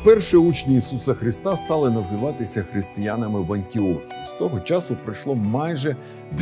Перші учні Ісуса Христа стали називатися християнами в Антіохії. З того часу пройшло майже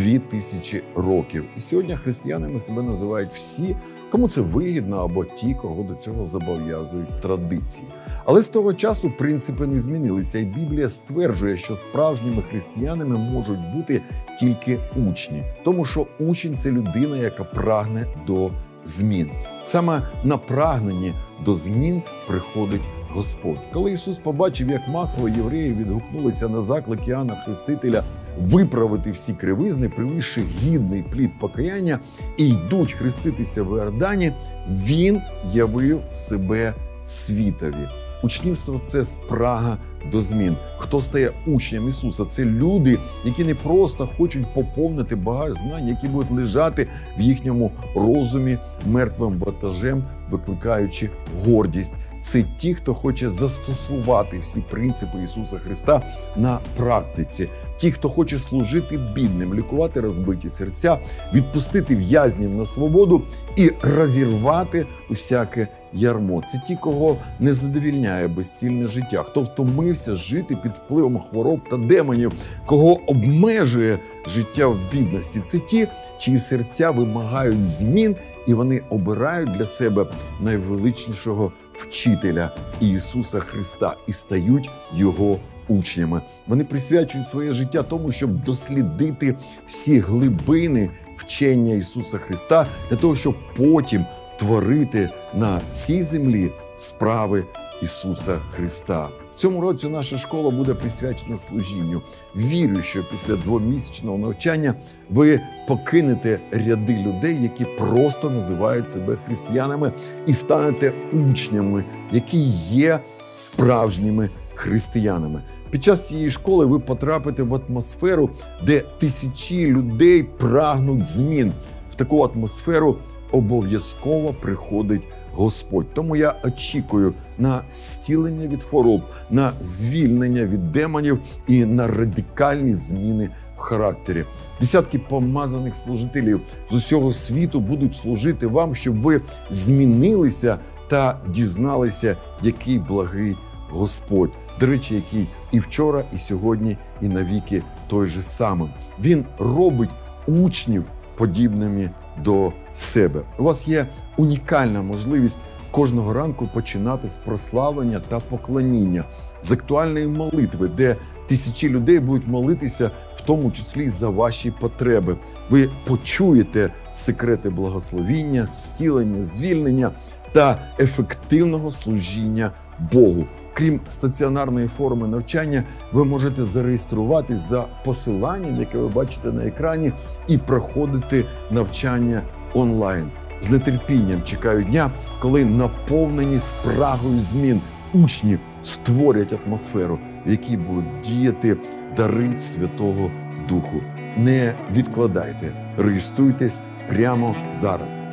2000 років. І сьогодні християнами себе називають всі, кому це вигідно, або ті, кого до цього зобов'язують традиції. Але з того часу принципи не змінилися, і Біблія стверджує, що справжніми християнами можуть бути тільки учні. Тому що учень – це людина, яка прагне до змін. Саме на прагненні до змін приходить Господь. Коли Ісус побачив, як масово євреї відгукнулися на заклик Іоанна Хрестителя виправити всі кривизни, привівши гідний плід покаяння, і йдуть хреститися в Іордані, Він явив себе світові. Учнівство – це спрага до змін. Хто стає учнем Ісуса? Це люди, які не просто хочуть поповнити багаж знань, які будуть лежати в їхньому розумі мертвим ватажем, викликаючи гордість. Це ті, хто хоче застосувати всі принципи Ісуса Христа на практиці. Ті, хто хоче служити бідним, лікувати розбиті серця, відпустити в'язнів на свободу і розірвати усяке ярмо. Це ті, кого не задовільняє безцільне життя, хто втомився жити під впливом хвороб та демонів, кого обмежує життя в бідності. Це ті, чиї серця вимагають змін, і вони обирають для себе найвеличнішого вчителя Ісуса Христа і стають Його учнями. Вони присвячують своє життя тому, щоб дослідити всі глибини вчення Ісуса Христа, для того, щоб потім творити на цій землі справи Ісуса Христа. В цьому році наша школа буде присвячена служінню. Вірю, що після двомісячного навчання ви покинете ряди людей, які просто називають себе християнами, і станете учнями, які є справжніми християнами. Під час цієї школи ви потрапите в атмосферу, де тисячі людей прагнуть змін. В таку атмосферу обов'язково приходить Господь. Тому я очікую на зцілення від хвороб, на звільнення від демонів і на радикальні зміни в характері. Десятки помазаних служителів з усього світу будуть служити вам, щоб ви змінилися та дізналися, який благий Господь. До речі, який і вчора, і сьогодні, і навіки той же самий. Він робить учнів подібними до себе. У вас є унікальна можливість кожного ранку починати з прославлення та поклоніння, з актуальної молитви, де тисячі людей будуть молитися, в тому числі за ваші потреби. Ви почуєте секрети благословіння, зцілення, звільнення та ефективного служіння Богу. Крім стаціонарної форми навчання, ви можете зареєструватись за посиланням, яке ви бачите на екрані, і проходити навчання онлайн. З нетерпінням чекаю дня, коли наповнені спрагою змін учні створять атмосферу, в якій будуть діяти дари Святого Духу. Не відкладайте, реєструйтесь прямо зараз.